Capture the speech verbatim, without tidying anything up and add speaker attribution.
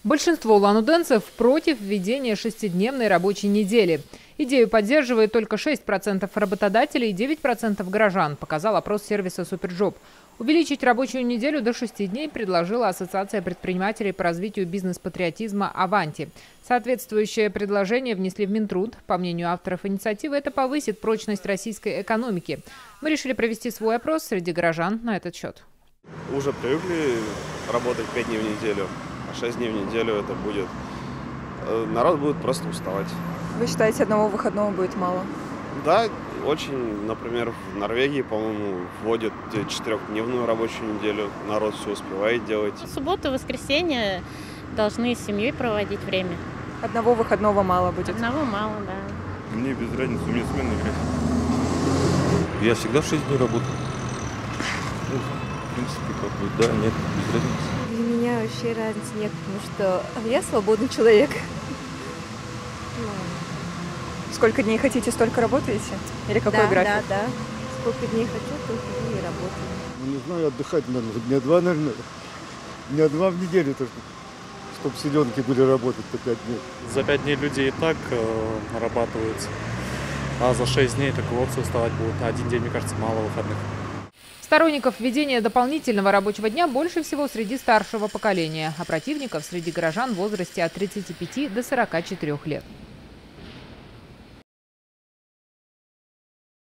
Speaker 1: Большинство улан-удэнцев против введения шестидневной рабочей недели. Идею поддерживает только шесть процентов работодателей и девять процентов горожан, показал опрос сервиса «Суперджоп». Увеличить рабочую неделю до шести дней предложила Ассоциация предпринимателей по развитию бизнес-патриотизма «Аванти». Соответствующее предложение внесли в Минтруд. По мнению авторов инициативы, это повысит прочность российской экономики. Мы решили провести свой опрос среди горожан на этот счет.
Speaker 2: Уже привыкли работать пять дней в неделю, а шесть дней в неделю это будет... Народ будет просто уставать.
Speaker 3: Вы считаете, одного выходного будет мало?
Speaker 2: Да, очень. Например, в Норвегии, по-моему, вводят четырехдневную рабочую неделю. Народ все успевает делать.
Speaker 4: В субботу, воскресенье должны с семьей проводить время.
Speaker 3: Одного выходного мало будет?
Speaker 4: Одного мало, да.
Speaker 5: Мне без разницы, у меня сменный график.
Speaker 6: Я всегда в шесть дней работаю. Ну, в принципе, как бы, да, нет, без разницы.
Speaker 7: Для меня вообще разницы нет, потому что я свободный человек.
Speaker 3: Сколько дней хотите, столько работаете? Или какой
Speaker 7: да,
Speaker 3: график?
Speaker 7: Да, да. Сколько дней хочу, столько дней и работаю.
Speaker 8: Ну, не знаю, отдыхать, наверное, дня два, наверное. Дня два в неделю только, чтобы селенки были работать по пять дней.
Speaker 9: За пять дней люди и так э, нарабатываются, а за шесть дней так вовсе уставать будут. Один день, мне кажется, мало выходных.
Speaker 1: Сторонников введения дополнительного рабочего дня больше всего среди старшего поколения, а противников среди горожан в возрасте от тридцати пяти до сорока четырёх лет.